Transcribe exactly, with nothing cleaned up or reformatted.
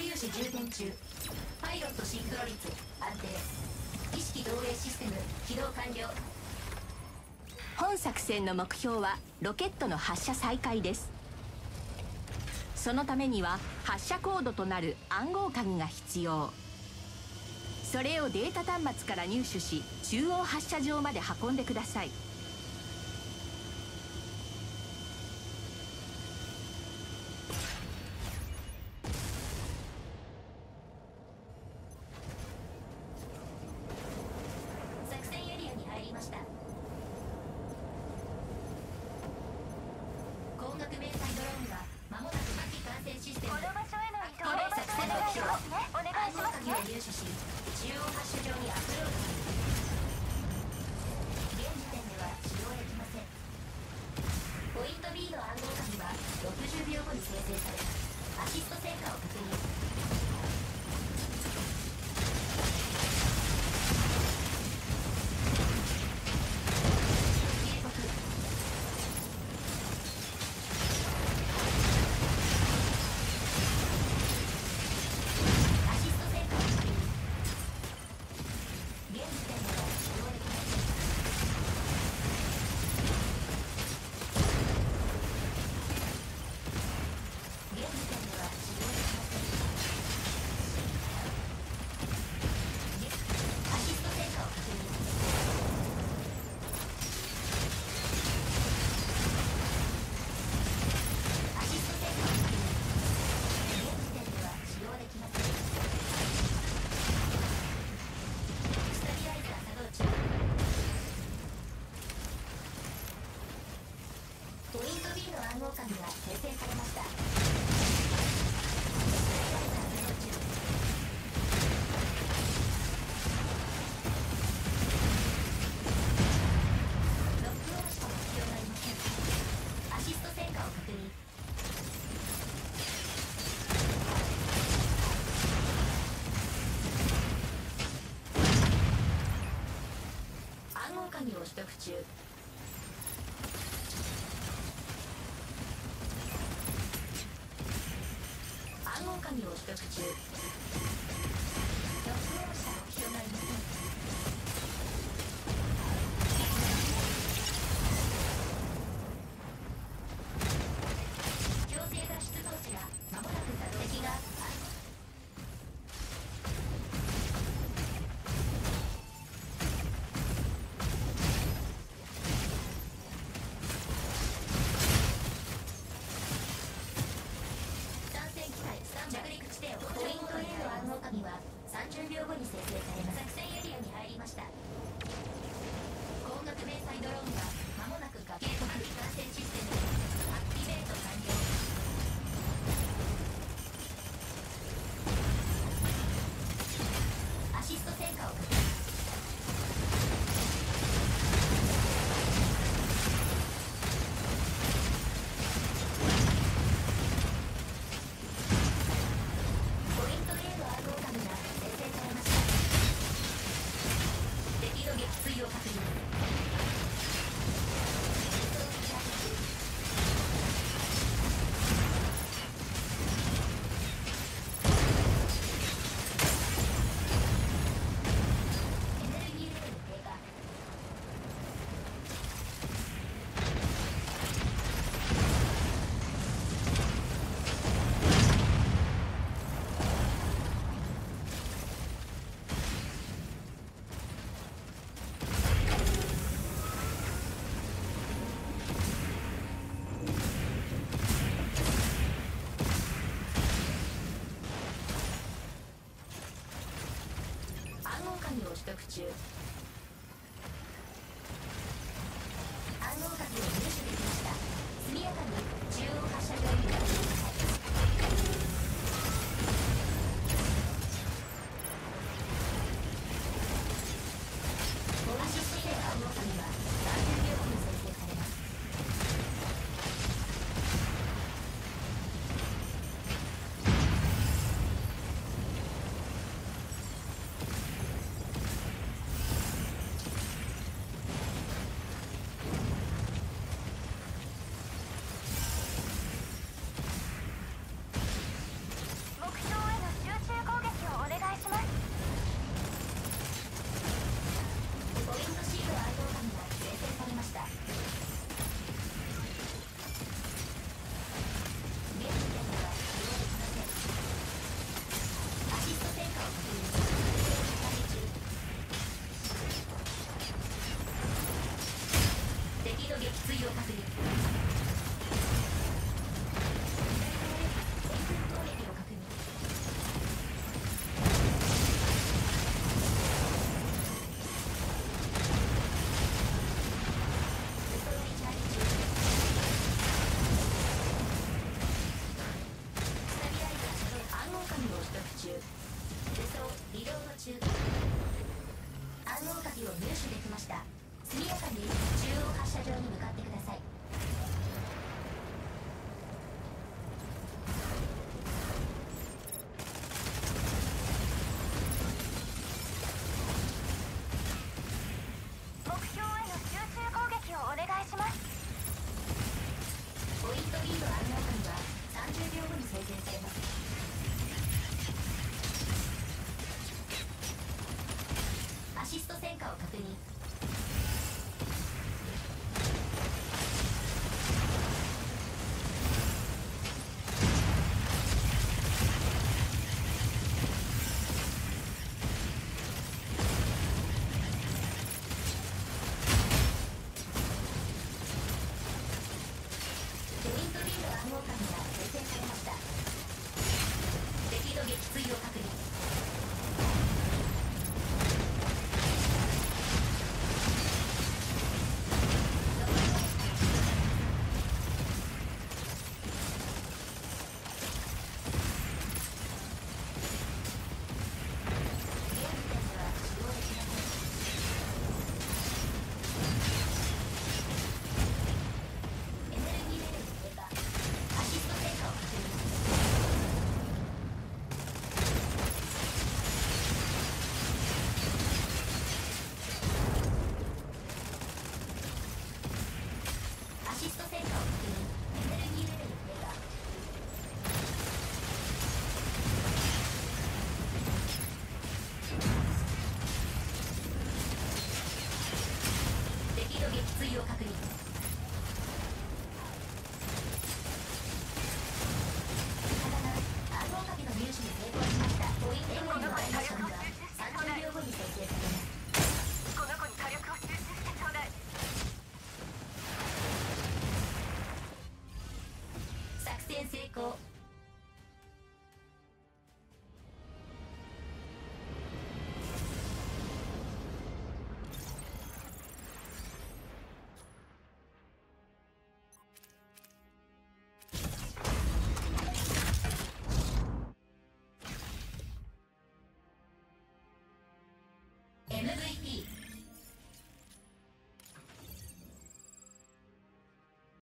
粒子充填中。パイロットシンクロ率安定。意識投影システム起動完了。 本作戦の目標はロケットの発射再開です。そのためには発射コードとなる暗号鍵が必要。それをデータ端末から入手し、中央発射場まで運んでください。 作戦エリアに入りました。光学迷彩ドローンが間もなく火器管制システム。 この場所への移動この作戦目標はお願いしますね。 暗号鍵を入手し、中央発射場にアップロードする。現時点では使用できません。ポイント B の暗号鍵はろくじゅうびょうごに生成されます。アシスト成果を確認。ポイント B の暗号鍵が生成されました。ロックオンした目標がありません。アシスト成果を確認。暗号鍵を取得中。暗号鍵を取得中。ロックオンした目標がありません。強制脱出装置が間もなく作敵が着陸地点をポイント A の暗号鍵はさんじゅうびょうごに生成されます。作戦エリアに入りました。光学迷彩ドローンが間もなく崖警告完成システムアクティベート完了。アシスト成果を確認。敵の撃墜を確認。エネルギーレベル低下。暗号鍵を取得中。暗号鍵を入手できました。速やかに中央発射場に向かってください。アシスト性暗号鍵はさんじゅうびょうごに生成されます。 認。ポイント B の暗号鍵が生成されました。敵の撃墜を確認。アシスト成果を確認。エネルギーレベル低下。敵の撃墜を確認。味方が暗号鍵の入手に成功しました。ポイント A のアニメーションがさんじゅうびょうごに生成されます。 この子に火力を集中してちょうだい。 作戦成功。エムブイ